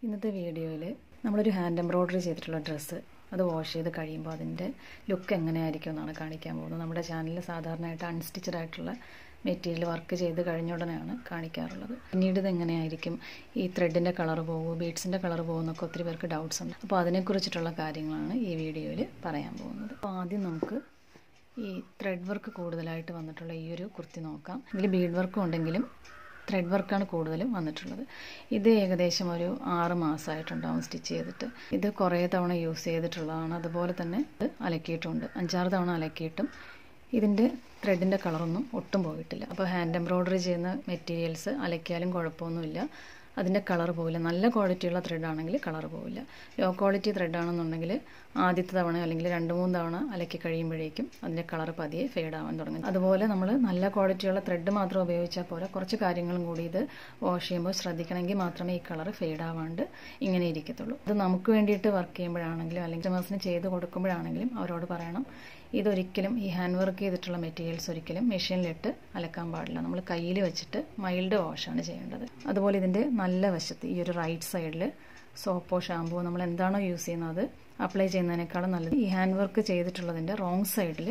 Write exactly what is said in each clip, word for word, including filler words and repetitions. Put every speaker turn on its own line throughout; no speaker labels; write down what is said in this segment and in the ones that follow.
ഇന്നത്തെ വീഡിയോയിൽ നമ്മളൊരു ഹാൻഡ് എംബ്രോയ്ഡറി ചെയ്തിട്ടുള്ള ഡ്രസ്സ് അത് വാഷ് ചെയ്ത് കഴിയുമ്പോൾ അതിൻ്റെ ലുക്ക് എങ്ങനെയായിരിക്കും എന്നാണ് കാണിക്കാൻ പോകുന്നത്. നമ്മുടെ ചാനലിൽ സാധാരണയായിട്ട് അൺസ്റ്റിച്ചഡ് ആയിട്ടുള്ള മെറ്റീരിയൽ വർക്ക് ചെയ്ത് കഴിഞ്ഞ ഉടനെയാണ് കാണിക്കാറുള്ളത്. പിന്നീട് ഇത് എങ്ങനെയായിരിക്കും, ഈ ത്രെഡിൻ്റെ കളർ പോകുമോ, ബീഡ്സിൻ്റെ കളർ പോകുമെന്നൊക്കെ ഒത്തിരി പേർക്ക് ഡൗട്ട്സ് ഉണ്ട്. അപ്പോൾ അതിനെക്കുറിച്ചിട്ടുള്ള കാര്യങ്ങളാണ് ഈ വീഡിയോയിൽ പറയാൻ പോകുന്നത്. അപ്പോൾ ആദ്യം നമുക്ക് ഈ ത്രെഡ് വർക്ക് കൂടുതലായിട്ട് വന്നിട്ടുള്ള ഈ ഒരു കുർത്തി നോക്കാം. ഇതിൽ ബീഡ് വർക്കും ഉണ്ടെങ്കിലും ത്രെഡ് വർക്കാണ് കൂടുതലും വന്നിട്ടുള്ളത്. ഇത് ഏകദേശം ഒരു ആറ് മാസമായിട്ടുണ്ടാവും സ്റ്റിച്ച് ചെയ്തിട്ട്. ഇത് കുറേ തവണ യൂസ് ചെയ്തിട്ടുള്ളതാണ്. അതുപോലെ തന്നെ ഇത് അലക്കിയിട്ടുണ്ട്. അഞ്ചാറ് തവണ അലക്കിയിട്ടും ഇതിൻ്റെ ത്രെഡിൻ്റെ കളറൊന്നും ഒട്ടും പോയിട്ടില്ല. അപ്പോൾ ഹാൻഡ് എംബ്രോയ്ഡറി ചെയ്യുന്ന മെറ്റീരിയൽസ് അലക്കിയാലും കുഴപ്പമൊന്നുമില്ല, അതിൻ്റെ കളർ പോവില്ല. നല്ല ക്വാളിറ്റിയുള്ള ത്രെഡാണെങ്കിൽ കളർ പോവില്ല. ലോ ക്വാളിറ്റി ത്രെഡാണെന്നുണ്ടെങ്കിൽ ആദ്യത്തെ തവണ അല്ലെങ്കിൽ രണ്ട് മൂന്ന് തവണ അലക്കി കഴിയുമ്പോഴേക്കും അതിൻ്റെ കളർ പതിയെ ഫെയ്ഡ് ആവാൻ തുടങ്ങും. അതുപോലെ നമ്മൾ നല്ല ക്വാളിറ്റിയുള്ള ത്രെഡ് മാത്രം ഉപയോഗിച്ചാൽ പോലെ കുറച്ച് കാര്യങ്ങളും കൂടി ഇത് വാഷ് ചെയ്യുമ്പോൾ ശ്രദ്ധിക്കണമെങ്കിൽ മാത്രമേ ഈ കളർ ഫെയ്ഡ് ആവാണ്ട് ഇങ്ങനെ ഇരിക്കത്തുള്ളൂ. ഇത് നമുക്ക് വേണ്ടിയിട്ട് വർക്ക് ചെയ്യുമ്പോഴാണെങ്കിലും അല്ലെങ്കിൽ കസ്റ്റമേഴ്സിന് ചെയ്ത് കൊടുക്കുമ്പോഴാണെങ്കിലും അവരോട് പറയണം, ഇതൊരിക്കലും ഈ ഹാൻഡ് വർക്ക് ചെയ്തിട്ടുള്ള മെറ്റീരിയൽസ് ഒരിക്കലും മെഷീനിലിട്ട് അലക്കാൻ പാടില്ല. നമ്മൾ കയ്യിൽ വെച്ചിട്ട് മൈൽഡ് വാഷാണ് ചെയ്യേണ്ടത്. അതുപോലെ ഇതിൻ്റെ നല്ല വശത്ത് ഈ ഒരു റൈറ്റ് സൈഡിൽ സോപ്പോ ഷാമ്പുവോ നമ്മൾ എന്താണോ യൂസ് ചെയ്യുന്നത് അപ്ലൈ ചെയ്യുന്നതിനേക്കാളും നല്ലത് ഈ ഹാൻഡ് വർക്ക് ചെയ്തിട്ടുള്ളതിൻ്റെ റോങ് സൈഡിൽ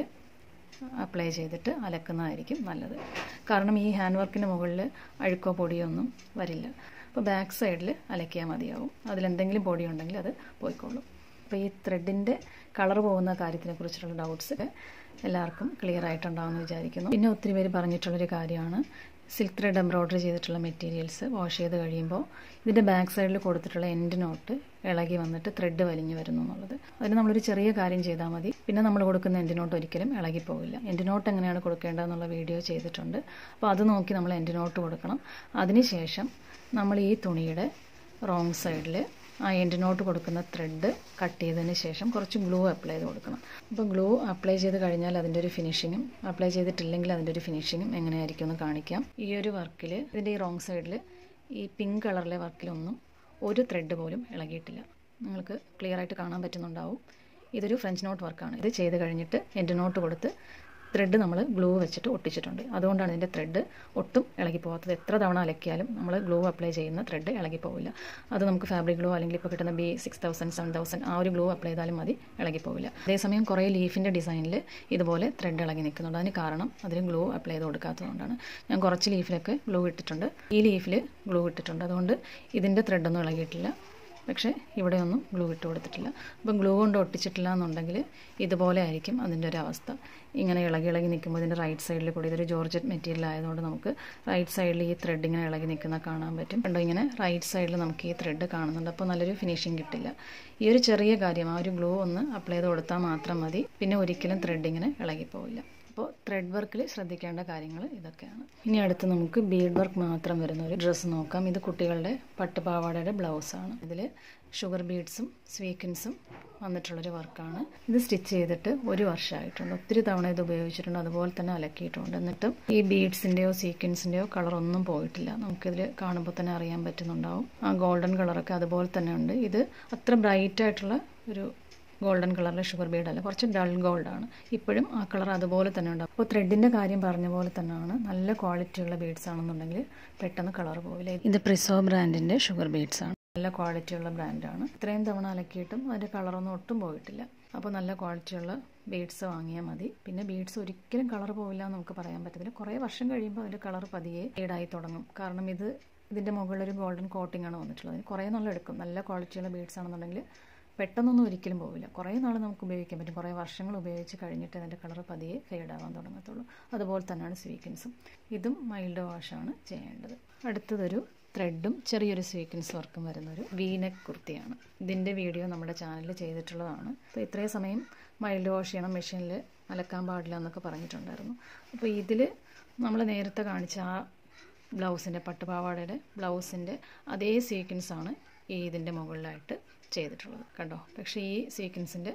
അപ്ലൈ ചെയ്തിട്ട് അലക്കുന്നതായിരിക്കും നല്ലത്. കാരണം ഈ ഹാൻഡ് വർക്കിൻ്റെ മുകളിൽ അഴുക്കോ പൊടിയോ ഒന്നും വരില്ല. അപ്പോൾ ബാക്ക് സൈഡിൽ അലക്കിയാൽ മതിയാവും. അതിലെന്തെങ്കിലും പൊടി ഉണ്ടെങ്കിൽ അത് പോയിക്കോളും. അപ്പോൾ ഈ ത്രെഡിൻ്റെ കളർ പോകുന്ന കാര്യത്തിനെ കുറിച്ചിട്ടുള്ള ഡൗട്ട്സ് എല്ലാവർക്കും ക്ലിയർ ആയിട്ടുണ്ടാവുമെന്ന് വിചാരിക്കുന്നു. പിന്നെ ഒത്തിരി പേര് പറഞ്ഞിട്ടുള്ളൊരു കാര്യമാണ് സിൽക്ക് ത്രെഡ് എംബ്രോയ്ഡറി ചെയ്തിട്ടുള്ള മെറ്റീരിയൽസ് വാഷ് ചെയ്ത് കഴിയുമ്പോൾ ഇതിൻ്റെ ബാക്ക് സൈഡിൽ കൊടുത്തിട്ടുള്ള എൻഡ് നോട്ട് ഇളകി വന്നിട്ട് ത്രെഡ് വലിഞ്ഞു വരുന്നു എന്നുള്ളത്. അതിന് നമ്മളൊരു ചെറിയ കാര്യം ചെയ്താൽ മതി. പിന്നെ നമ്മൾ കൊടുക്കുന്ന എൻഡ് നോട്ട് ഒരിക്കലും ഇളകിപ്പോവില്ല. എൻഡ് നോട്ട് എങ്ങനെയാണ് കൊടുക്കേണ്ടതെന്നുള്ള വീഡിയോ ചെയ്തിട്ടുണ്ട്. അപ്പോൾ അത് നോക്കി നമ്മൾ എൻഡ് നോട്ട് കൊടുക്കണം. അതിനുശേഷം നമ്മൾ ഈ തുണിയുടെ റോങ് സൈഡിൽ ആ എൻഡ് നോട്ട് കൊടുക്കുന്ന ത്രെഡ് കട്ട് ചെയ്തതിന് ശേഷം കുറച്ച് ഗ്ലൂ അപ്ലൈ ചെയ്ത് കൊടുക്കണം. അപ്പോൾ ഗ്ലൂ അപ്ലൈ ചെയ്ത് കഴിഞ്ഞാൽ അതിൻ്റെ ഒരു ഫിനിഷിങ്ങും, അപ്ലൈ ചെയ്തിട്ടില്ലെങ്കിൽ അതിൻ്റെ ഒരു ഫിനിഷിങ്ങും എങ്ങനെയായിരിക്കും എന്ന് കാണിക്കാം. ഈ ഒരു വർക്കിൽ ഇതിൻ്റെ ഈ റോങ് സൈഡിൽ ഈ പിങ്ക് കളറിലെ വർക്കിലൊന്നും ഒരു ത്രെഡ് പോലും ഇളകിയിട്ടില്ല. നിങ്ങൾക്ക് ക്ലിയർ ആയിട്ട് കാണാൻ പറ്റുന്നുണ്ടാവും. ഇതൊരു ഫ്രഞ്ച് നോട്ട് വർക്കാണ്. ഇത് ചെയ്ത് കഴിഞ്ഞിട്ട് എൻഡ് നോട്ട് കൊടുത്ത് ത്രെഡ് നമ്മൾ ഗ്ലൂ വെച്ചിട്ട് ഒട്ടിച്ചിട്ടുണ്ട്. അതുകൊണ്ടാണ് ഇതിൻ്റെ ത്രെഡ് ഒട്ടും ഇളകിപ്പോകാത്തത്. എത്ര തവണ അലക്കിയാലും നമ്മൾ ഗ്ലൂ അപ്ലൈ ചെയ്യുന്ന ത്രെഡ് ഇളകിപ്പോവില്ല. അത് നമുക്ക് ഫാബ്രിക് ഗ്ലൂ അല്ലെങ്കിൽ ഇപ്പോൾ കിട്ടുന്ന B six thousand seven thousand ആ ഒരു ഗ്ലൂ അപ്ലൈ ചെയ്താലും മതി, ഇളകിപ്പോവില്ല. അതേസമയം കുറേ ലീഫിൻ്റെ ഡിസൈനിൽ ഇതുപോലെ ത്രെഡ് ഇളകി നിൽക്കുന്നുണ്ട്. അതിന് കാരണം അതിന് ഗ്ലൂ അപ്ലൈ ചെയ്ത് കൊടുക്കാത്തതുകൊണ്ടാണ്. ഞാൻ കുറച്ച് ലീഫിലൊക്കെ ഗ്ലൂ ഇട്ടിട്ടുണ്ട്. ഈ ലീഫിൽ ഗ്ലൂ ഇട്ടിട്ടുണ്ട്. അതുകൊണ്ട് ഇതിൻ്റെ ത്രെഡൊന്നും ഇളകിയിട്ടില്ല. പക്ഷേ ഇവിടെയൊന്നും ഗ്ലൂ ഇട്ട് കൊടുത്തിട്ടില്ല. അപ്പം ഗ്ലൂ കൊണ്ട് ഒട്ടിച്ചിട്ടില്ല എന്നുണ്ടെങ്കിൽ ഇതുപോലെ ആയിരിക്കും അതിൻ്റെ ഒരു അവസ്ഥ. ഇങ്ങനെ ഇളകി ഇളകി നിൽക്കുമ്പോൾ ഇതിൻ്റെ റൈറ്റ് സൈഡിൽ കൂടി ഇതൊരു ജോർജറ്റ് മെറ്റീരിയൽ ആയതുകൊണ്ട് നമുക്ക് റൈറ്റ് സൈഡിൽ ഈ ത്രെഡ് ഇങ്ങനെ ഇളകി നിൽക്കുന്ന കാണാൻ പറ്റും. കണ്ടോ, ഇങ്ങനെ റൈറ്റ് സൈഡിൽ നമുക്ക് ഈ ത്രെഡ് കാണുന്നുണ്ട്. അപ്പോൾ നല്ലൊരു ഫിനിഷിങ് കിട്ടില്ല. ഈ ഒരു ചെറിയ കാര്യം, ആ ഒരു ഗ്ലൂ ഒന്ന് അപ്ലൈ ചെയ്ത് കൊടുത്താൽ മാത്രം മതി. പിന്നെ ഒരിക്കലും ത്രെഡ് ഇങ്ങനെ ഇളകിപ്പോവില്ല. അപ്പോൾ ത്രെഡ് വർക്കിൽ ശ്രദ്ധിക്കേണ്ട കാര്യങ്ങൾ ഇതൊക്കെയാണ്. ഇനി അടുത്ത് നമുക്ക് ബീഡ് വർക്ക് മാത്രം വരുന്ന ഒരു ഡ്രസ്സ് നോക്കാം. ഇത് കുട്ടികളുടെ പട്ടുപാവാടയുടെ ബ്ലൗസാണ്. ഇതിൽ ഷുഗർ ബീഡ്സും സ്വീക്കൻസും വന്നിട്ടുള്ളൊരു വർക്കാണ്. ഇത് സ്റ്റിച്ച് ചെയ്തിട്ട് ഒരു വർഷമായിട്ടുണ്ട്. ഒത്തിരി തവണ ഇത് ഉപയോഗിച്ചിട്ടുണ്ട്. അതുപോലെ തന്നെ അലക്കിയിട്ടുണ്ട്. എന്നിട്ടും ഈ ബീഡ്സിൻ്റെയോ സീക്വൻസിൻ്റെയോ കളറൊന്നും പോയിട്ടില്ല. നമുക്കിതിൽ കാണുമ്പോൾ തന്നെ അറിയാൻ പറ്റുന്നുണ്ടാവും. ആ ഗോൾഡൻ കളറൊക്കെ അതുപോലെ തന്നെ ഉണ്ട്. ഇത് അത്ര ബ്രൈറ്റ് ആയിട്ടുള്ള ഒരു ഗോൾഡൻ കളറിലെ ഷുഗർ ബീഡ് അല്ല, കുറച്ച് ഡൾ ഗോൾഡാണ്. ഇപ്പോഴും ആ കളർ അതുപോലെ തന്നെ ഉണ്ട്. അപ്പോൾ ത്രെഡിൻ്റെ കാര്യം പറഞ്ഞ പോലെ തന്നെയാണ്. നല്ല ക്വാളിറ്റിയുള്ള ബീഡ്സ് ആണെന്നുണ്ടെങ്കിൽ പെട്ടെന്ന് കളർ പോവില്ല. ഇത് പ്രിസോ ബ്രാൻഡിൻ്റെ ഷുഗർ ബീഡ്സ് ആണ്. നല്ല ക്വാളിറ്റിയുള്ള ബ്രാൻഡാണ്. ഇത്രയും തവണ അലക്കിയിട്ടും അതിൻ്റെ കളറൊന്നും ഒട്ടും പോയിട്ടില്ല. അപ്പോൾ നല്ല ക്വാളിറ്റിയുള്ള ബീഡ്സ് വാങ്ങിയാൽ മതി. പിന്നെ ബീഡ്സ് ഒരിക്കലും കളർ പോവില്ല എന്ന് നമുക്ക് പറയാൻ പറ്റത്തില്ല. കുറേ വർഷം കഴിയുമ്പോൾ അതിൻ്റെ കളർ പതിയെ ഫെയ്ഡായി തുടങ്ങും. കാരണം ഇത് ഇതിൻ്റെ മുകളിലൊരു ഗോൾഡൻ കോട്ടിംഗ് ആണ് വന്നിട്ടുള്ളത്. അതിന് കുറേ നാൾ എടുക്കും. നല്ല ക്വാളിറ്റിയുള്ള ബീഡ്സ് ആണെന്നുണ്ടെങ്കിൽ പെട്ടെന്നൊന്നും ഒരിക്കലും പോവില്ല. കുറേ നാൾ നമുക്ക് ഉപയോഗിക്കാൻ പറ്റും. കുറേ വർഷങ്ങൾ ഉപയോഗിച്ച് കഴിഞ്ഞിട്ട് അതിൻ്റെ കളർ പതിയെ ഫെയ്ഡ് ആവാൻ തുടങ്ങത്തുള്ളൂ. അതുപോലെ തന്നെയാണ് സ്വീക്കൻസും. ഇതും മൈൽഡ് വാഷാണ് ചെയ്യേണ്ടത്. അടുത്തതൊരു ത്രെഡും ചെറിയൊരു സ്വീക്കൻസ് വർക്കും വരുന്നൊരു വീനെക്ക് കുർത്തിയാണ്. ഇതിൻ്റെ വീഡിയോ നമ്മുടെ ചാനലിൽ ചെയ്തിട്ടുള്ളതാണ്. അപ്പോൾ ഇത്രയും സമയം മൈൽഡ് വാഷ് ചെയ്യണം, മെഷീനിൽ അലക്കാൻ പാടില്ല എന്നൊക്കെ പറഞ്ഞിട്ടുണ്ടായിരുന്നു. അപ്പോൾ ഇതിൽ നമ്മൾ നേരത്തെ കാണിച്ച ആ ബ്ലൗസിൻ്റെ പട്ടുപാവാടയുടെ ബ്ലൗസിൻ്റെ അതേ സ്വീക്കൻസാണ് ഈ ഇതിൻ്റെ മുകളിലായിട്ട് ചെയ്തിട്ടുള്ളത്. കണ്ടോ, പക്ഷേ ഈ സീക്വൻസിൻ്റെ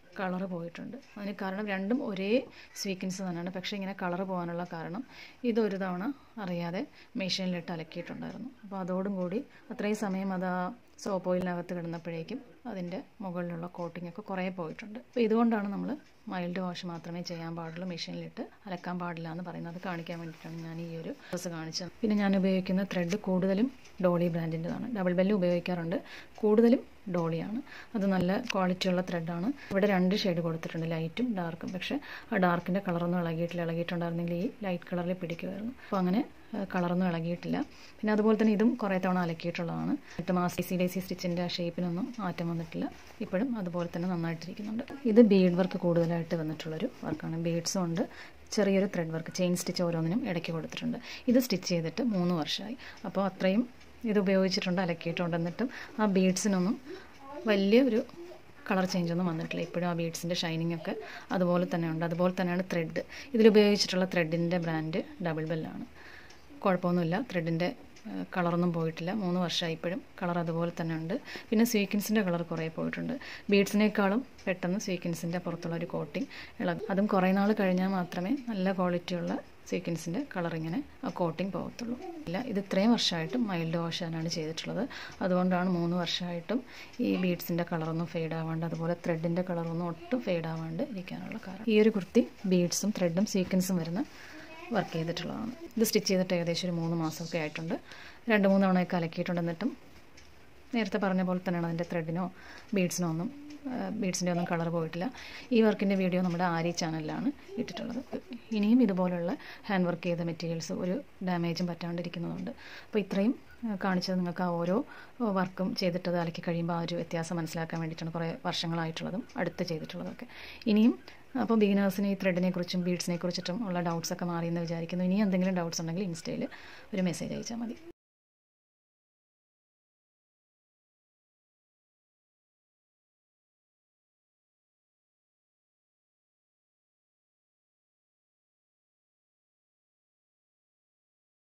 കളറ് പോയിട്ടുണ്ട്. അതിന് കാരണം രണ്ടും ഒരേ സ്വീക്വൻസ് തന്നെയാണ്. പക്ഷേ ഇങ്ങനെ കളറ് പോകാനുള്ള കാരണം ഇതൊരു തവണ അറിയാതെ മെഷീനിലിട്ട് അലക്കിയിട്ടുണ്ടായിരുന്നു. അപ്പോൾ അതോടും കൂടി അത്രയും സമയം അത് ആ സോപ്പ് ഓയിലിനകത്ത് കിടന്നപ്പോഴേക്കും അതിൻ്റെ മുകളിലുള്ള കോട്ടിംഗ് ഒക്കെ കുറേ പോയിട്ടുണ്ട്. അപ്പോൾ ഇതുകൊണ്ടാണ് നമ്മൾ മൈൽഡ് വാഷ് മാത്രമേ ചെയ്യാൻ പാടുള്ളൂ, മെഷീനിലിട്ട് അലക്കാൻ പാടില്ല എന്ന് പറയുന്നത്. കാണിക്കാൻ വേണ്ടിയിട്ടാണ് ഞാൻ ഈ ഒരു ഡ്രസ്സ് കാണിച്ചത്. പിന്നെ ഞാൻ ഉപയോഗിക്കുന്ന ത്രെഡ് കൂടുതലും ഡോളി ബ്രാൻഡിൻ്റെതാണ്. ഡബിൾ ബെല്ല് ഉപയോഗിക്കാറുണ്ട്, കൂടുതലും ഡോളിയാണ്. അത് നല്ല ക്വാളിറ്റിയുള്ള ത്രെഡാണ്. ഇവിടെ രണ്ട് ഷെയ്ഡ് കൊടുത്തിട്ടുണ്ട്, ലൈറ്റും ഡാർക്കും. പക്ഷേ ആ ഡാർക്കിൻ്റെ കളറൊന്നും ഇളകിയിട്ടില്ല. ഇളകിയിട്ടുണ്ടായിരുന്നെങ്കിൽ ഈ ലൈറ്റ് കളറിൽ പിടിക്കുമായിരുന്നു. അപ്പോൾ അങ്ങനെ കളറൊന്നും ഇളകിയിട്ടില്ല. പിന്നെ അതുപോലെ തന്നെ ഇതും കുറേ തവണ അലക്കിയിട്ടുള്ളതാണ്. എട്ട് മാസം സി ഡി സി സ്റ്റിച്ചിൻ്റെ ആ ഷേപ്പിനൊന്നും മാറ്റം വന്നിട്ടില്ല. ഇപ്പോഴും അതുപോലെ തന്നെ നന്നായിട്ടിരിക്കുന്നുണ്ട്. ഇത് ബീഡ് വർക്ക് കൂടുതലായിട്ട് വന്നിട്ടുള്ളൊരു വർക്കാണ്. ബീഡ്സും ഉണ്ട്, ചെറിയൊരു ത്രെഡ് വർക്ക്, ചെയിൻ സ്റ്റിച്ച് ഓരോന്നിനും ഇടയ്ക്ക് കൊടുത്തിട്ടുണ്ട്. ഇത് സ്റ്റിച്ച് ചെയ്തിട്ട് മൂന്ന് വർഷമായി. അപ്പോൾ അത്രയും ഇത് ഉപയോഗിച്ചിട്ടുണ്ട്, അലക്കിയിട്ടുണ്ട്. എന്നിട്ടും ആ ബീഡ്സിനൊന്നും വലിയ ഒരു കളർ ചേഞ്ച് ഒന്നും വന്നിട്ടില്ല. ഇപ്പോഴും ആ ബീഡ്സിൻ്റെ ഷൈനിങ് ഒക്കെ അതുപോലെ തന്നെ ഉണ്ട്. അതുപോലെ തന്നെയാണ് ത്രെഡ്. ഇതിലുപയോഗിച്ചിട്ടുള്ള ത്രെഡിൻ്റെ ബ്രാൻഡ് ഡബിൾ ബെല്ലാണ്. കുഴപ്പമൊന്നുമില്ല, ത്രെഡിൻ്റെ കളറൊന്നും പോയിട്ടില്ല. മൂന്ന് വർഷമായി ഇപ്പോഴും കളർ അതുപോലെ തന്നെ ഉണ്ട്. പിന്നെ സ്വീക്വൻസിൻ്റെ കളർ കുറേ പോയിട്ടുണ്ട്. ബീഡ്സിനേക്കാളും പെട്ടെന്ന് സ്വീക്വൻസിൻ്റെ പുറത്തുള്ള ഒരു കോട്ടിങ് ഇളകും. അതും കുറേ നാൾ കഴിഞ്ഞാൽ മാത്രമേ നല്ല ക്വാളിറ്റിയുള്ള സ്വീക്വൻസിൻ്റെ കളറിങ്ങനെ ആ കോട്ടിങ് പോകത്തുള്ളൂ. ഇല്ല, ഇത് ഇത്രയും വർഷമായിട്ടും മൈൽഡ് വാഷ് തന്നെയാണ് ചെയ്തിട്ടുള്ളത്. അതുകൊണ്ടാണ് മൂന്ന് വർഷമായിട്ടും ഈ ബീഡ്സിൻ്റെ കളറൊന്നും ഫെയ്ഡ് ആവാണ്ട്, അതുപോലെ ത്രെഡിൻ്റെ കളറൊന്നും ഒട്ടും ഫെയ്ഡ് ആവാണ്ട് ഇരിക്കാനുള്ള കാരണം. ഈ ഒരു കുർത്തി ബീഡ്സും ത്രെഡും സ്വീക്വൻസും വരുന്ന വർക്ക് ചെയ്തിട്ടുള്ളതാണ്. ഇത് സ്റ്റിച്ച് ചെയ്തിട്ട് ഏകദേശം ഒരു മൂന്ന് മാസമൊക്കെ ആയിട്ടുണ്ട്. രണ്ട് മൂന്ന് തവണയൊക്കെ അലക്കിയിട്ടുണ്ട്. എന്നിട്ടും നേരത്തെ പറഞ്ഞ പോലെ തന്നെയാണ് അതിൻ്റെ ത്രെഡിനോ ബീഡ്സിനോ ഒന്നും ബീഡ്സിൻ്റെ ഒന്നും കളർ പോയിട്ടില്ല. ഈ വർക്കിൻ്റെ വീഡിയോ നമ്മുടെ ആരി ചാനലിലാണ് ഇട്ടിട്ടുള്ളത്. ഇനിയും ഇതുപോലുള്ള ഹാൻഡ് വർക്ക് ചെയ്ത മെറ്റീരിയൽസ് ഒരു ഡാമേജും പറ്റാണ്ടിരിക്കുന്നതുണ്ട്. അപ്പോൾ ഇത്രയും കാണിച്ചത് നിങ്ങൾക്ക് ആ ഓരോ വർക്കും ചെയ്തിട്ടത് അലക്കി കഴിയുമ്പോൾ ആ ഒരു വ്യത്യാസം മനസ്സിലാക്കാൻ വേണ്ടിയിട്ടാണ്. കുറേ വർഷങ്ങളായിട്ടുള്ളതും അടുത്ത് ചെയ്തിട്ടുള്ളതൊക്കെ. ഇനിയും അപ്പോൾ ബിഗിനേഴ്സിന് ഈ ത്രെഡിനെ കുറിച്ചും ബീഡ്സിനെ കുറിച്ചിട്ടും ഉള്ള ഡൗട്ട്സൊക്കെ മാറിയെന്ന് വിചാരിക്കുന്നു. ഇനി എന്തെങ്കിലും ഡൗട്ട്സ് ഉണ്ടെങ്കിൽ ഇൻസ്റ്റയിൽ ഒരു മെസ്സേജ് അയച്ചാൽ മതി.